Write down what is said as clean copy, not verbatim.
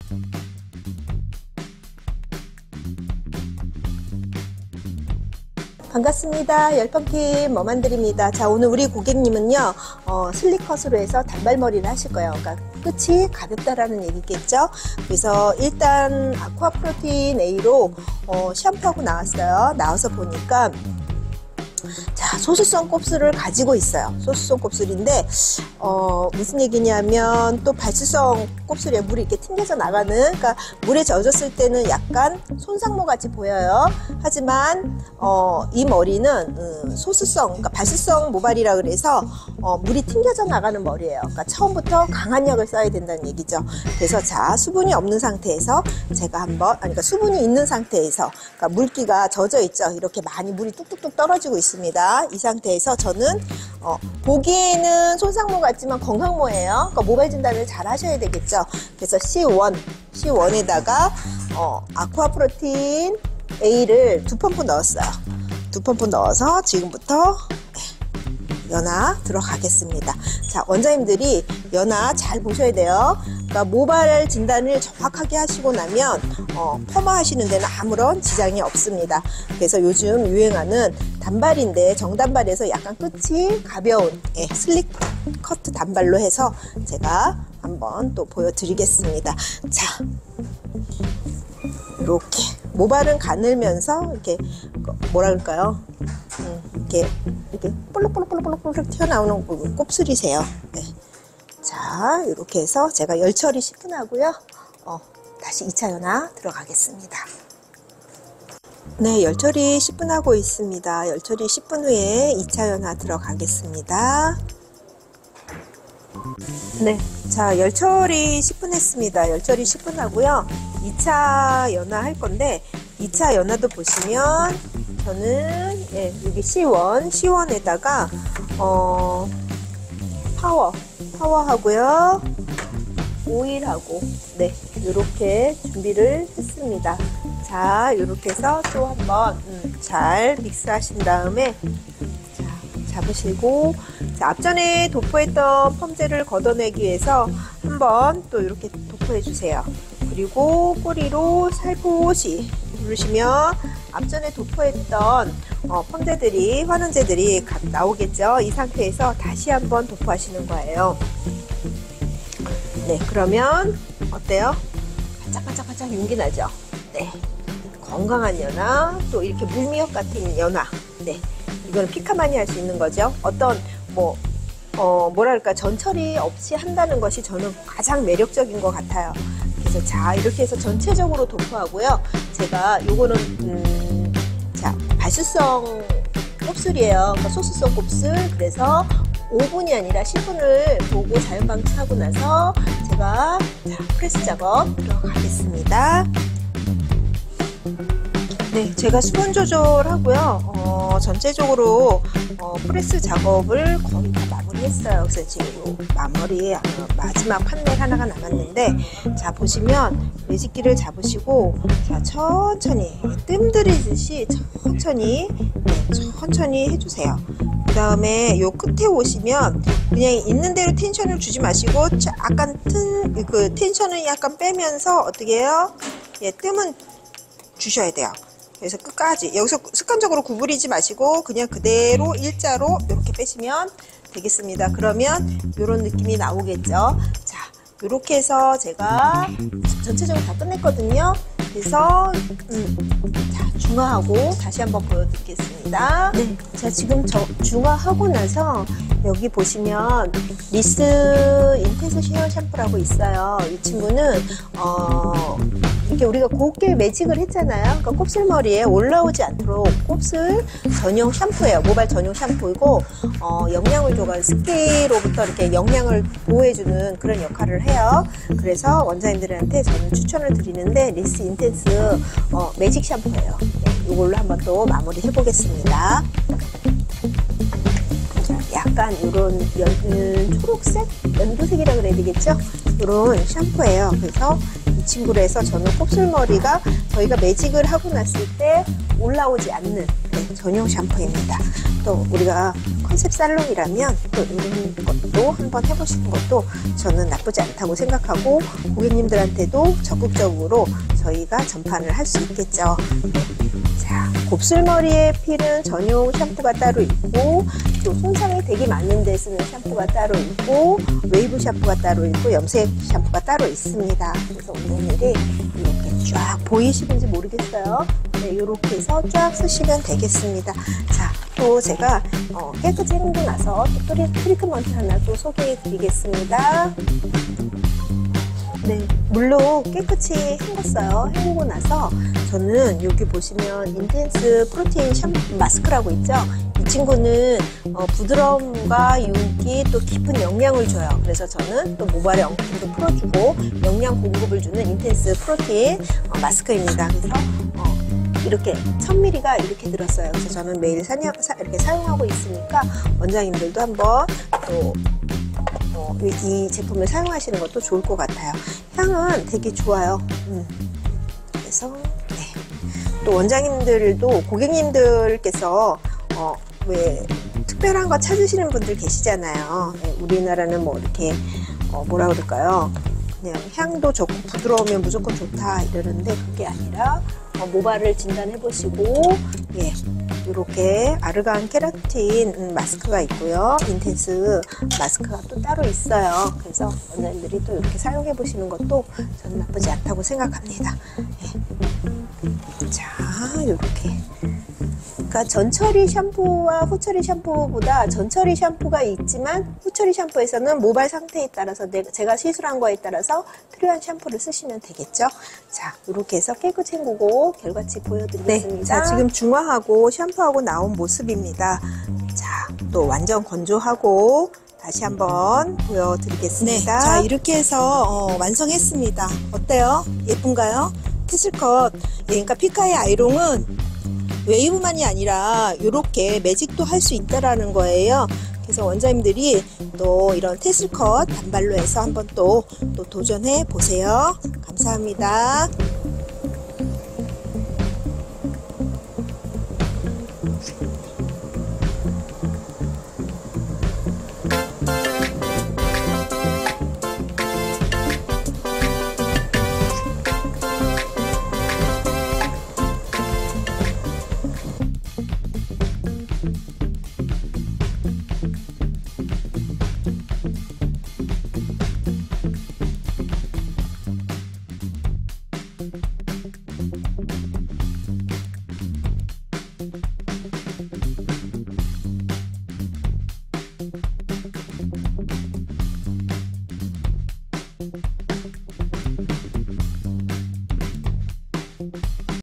반갑습니다. 열펌팀 머만들입니다. 자, 오늘 우리 고객님은요, 슬릭컷으로 해서 단발머리를 하실 거예요. 그러니까 끝이 가볍다라는 얘기겠죠. 그래서 일단 아쿠아 프로틴 A로 샴푸하고 나왔어요. 나와서 보니까 자, 소수성 곱슬을 가지고 있어요. 소수성 곱슬인데 무슨 얘기냐면 또 발수성 곱슬에 물이 이렇게 튕겨져 나가는, 그러니까 물에 젖었을 때는 약간 손상모 같이 보여요. 하지만 이 머리는 소수성, 그러니까 발수성 모발이라 그래서 물이 튕겨져 나가는 머리예요. 그러니까 처음부터 강한 약을 써야 된다는 얘기죠. 그래서 자, 수분이 없는 상태에서 제가 한번, 그러니까 수분이 있는 상태에서, 그러니까 물기가 젖어 있죠. 이렇게 많이 물이 뚝뚝뚝 떨어지고 있습니다. 이 상태에서 저는 보기에는 손상모 같지만 건강모예요. 그러니까 모발 진단을 잘 하셔야 되겠죠. 그래서 C1에다가 아쿠아 프로틴 A를 2펌프 넣었어요. 2펌프 넣어서 지금부터 연화 들어가겠습니다. 자, 원장님들이 연화 잘 보셔야 돼요. 그러니까 모발 진단을 정확하게 하시고 나면 퍼마 하시는 데는 아무런 지장이 없습니다. 그래서 요즘 유행하는 단발인데 정단발에서 약간 끝이 가벼운 슬릭 커트 단발로 해서 제가 한번 또 보여드리겠습니다. 자, 이렇게 모발은 가늘면서 이렇게 뭐라 그럴까요? 이렇게 볼록볼록 튀어나오는 곱슬이세요. 네. 자, 이렇게 해서 제가 열 처리 10분 하고요. 다시 2차 연화 들어가겠습니다. 네, 열 처리 10분 하고 있습니다. 열 처리 10분 후에 2차 연화 들어가겠습니다. 네, 자, 열 처리 10분 했습니다. 열 처리 10분 하고요. 2차 연화 할 건데 2차 연화도 보시면 저는 여기 C1에다가 파워 하고요, 오일하고 이렇게 준비를 했습니다. 자, 이렇게 해서 또 한번 잘 믹스 하신 다음에 자, 잡으시고, 자, 앞전에 도포했던 펌젤을 걷어내기 위해서 한번 또 이렇게 도포해 주세요. 그리고 꼬리로 살포시 누르시면 앞전에 도포했던 펌제들이, 환원제들이 나오겠죠. 이 상태에서 다시 한번 도포하시는 거예요. 네, 그러면 어때요? 반짝반짝반짝 윤기 나죠? 네, 건강한 연화, 또 이렇게 물미역 같은 연화. 네, 이거는 피카만이 할 수 있는 거죠. 어떤 뭐랄까, 전처리 없이 한다는 것이 저는 가장 매력적인 것 같아요. 그래서 자, 이렇게 해서 전체적으로 도포하고요. 제가 요거는 자, 발수성 곱슬이에요. 그러니까 소수성 곱슬. 그래서 5분이 아니라 10분을 보고 자연 방치하고 나서 제가 자, 프레스 작업 들어가겠습니다. 네, 제가 수분 조절하고요. 전체적으로 프레스 작업을 거의 다 마무리했어요. 그래서 지금 요 마무리에 마지막 판넬 하나가 남았는데, 자, 보시면 매직기를 잡으시고, 자, 천천히 뜸 들이듯이 천천히 해주세요. 그 다음에 요 끝에 오시면 그냥 있는 대로 텐션을 주지 마시고 약간 그 텐션을 약간 빼면서 어떻게 해요? 뜸은 주셔야 돼요. 그래서 끝까지 여기서 습관적으로 구부리지 마시고 그냥 그대로 일자로 이렇게 빼시면 되겠습니다. 그러면 이런 느낌이 나오겠죠. 자, 이렇게 해서 제가 전체적으로 다 끝냈거든요. 그래서 자, 중화하고 다시 한번 보여드리겠습니다. 네, 자, 지금 중화하고 나서 여기 보시면 리스 인텐스 시어 샴푸라고 있어요. 이 친구는 이렇게 우리가 곱게 매직을 했잖아요. 그러니까 곱슬머리에 올라오지 않도록 곱슬 전용 샴푸예요. 모발 전용 샴푸이고 영양을 줘가 습기로부터 이렇게 영양을 보호해주는 그런 역할을 해요. 그래서 원장님들한테 저는 추천을 드리는데 리스 인텐스 매직 샴푸예요. 네, 이걸로 한번 또 마무리 해보겠습니다. 약간 이런 초록색? 연두색이라 그래야 되겠죠? 이런 샴푸예요. 그래서 이 친구로 해서 저는 곱슬머리가 저희가 매직을 하고 났을 때 올라오지 않는 전용 샴푸입니다. 또 우리가 컨셉 살롱이라면 또 이런 것도 한번 해보시는 것도 저는 나쁘지 않다고 생각하고 고객님들한테도 적극적으로 저희가 전파를 할 수 있겠죠. 자, 곱슬머리에 필은 전용 샴푸가 따로 있고 또 손상이 되게 많은 데 쓰는 샴푸가 따로 있고 웨이브 샴푸가 따로 있고 염색 샴푸가 따로 있습니다. 그래서 오늘이 이렇게 쫙 보이시는지 모르겠어요. 네, 이렇게 해서 쫙 쓰시면 되겠습니다. 자, 또 제가 깨끗이 헹구고 나서 또 트리트먼트 하나 또 소개해 드리겠습니다. 네, 물로 깨끗이 헹궜어요. 헹구고 나서 저는 여기 보시면 인텐스 프로테인 마스크라고 있죠. 이 친구는 부드러움과 윤기 또 깊은 영양을 줘요. 그래서 저는 또 모발의 엉킴도 풀어주고 영양 공급을 주는 인텐스 프로테인 마스크입니다. 그래서 이렇게 1000ml가 이렇게 들었어요. 그래서 저는 매일 이렇게 사용하고 있으니까 원장님들도 한번 또 이 제품을 사용하시는 것도 좋을 것 같아요. 향은 되게 좋아요. 그래서 네. 또 원장님들도 고객님들께서 왜 특별한 거 찾으시는 분들 계시잖아요. 네, 우리나라는 뭐 이렇게 뭐라 그럴까요? 그냥 향도 좋고 부드러우면 무조건 좋다 이러는데 그게 아니라 모발을 진단해 보시고 예, 이렇게 아르간 케라틴 마스크가 있고요. 인텐스 마스크가 또 따로 있어요. 그래서 원장님들이 또 이렇게 사용해 보시는 것도 저는 나쁘지 않다고 생각합니다. 예. 자, 이렇게. 그러니까 전처리 샴푸와 후처리 샴푸보다 전처리 샴푸가 있지만 후처리 샴푸에서는 모발 상태에 따라서 제가 시술한 거에 따라서 필요한 샴푸를 쓰시면 되겠죠. 자, 이렇게 해서 깨끗이 헹구고 결과치 보여드리겠습니다. 네, 자, 지금 중화하고 샴푸하고 나온 모습입니다. 자, 또 완전 건조하고 다시 한번 보여드리겠습니다. 네, 자, 이렇게 해서 완성했습니다. 어때요? 예쁜가요? 테슬컷. 예, 그러니까 피카의 아이롱은 웨이브만이 아니라 이렇게 매직도 할 수 있다라는 거예요. 그래서 원장님들이 또 이런 테슬컷 단발로 해서 한번 또 도전해 보세요. 감사합니다.